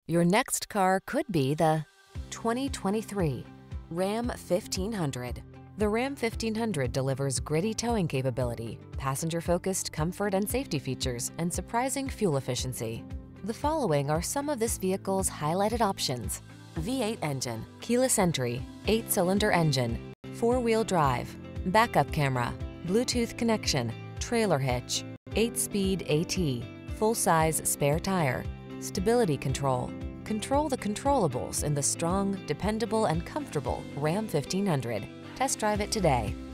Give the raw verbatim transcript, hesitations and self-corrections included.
Your next car could be the twenty twenty-three Ram fifteen hundred. The Ram fifteen hundred delivers gritty towing capability, passenger-focused comfort and safety features, and surprising fuel efficiency. The following are some of this vehicle's highlighted options: V eight engine, keyless entry, eight cylinder engine, four-wheel drive, backup camera, Bluetooth connection, trailer hitch, eight speed AT, full-size spare tire, stability control. Control the controllables in the strong, dependable, and comfortable Ram fifteen hundred. Test drive it today.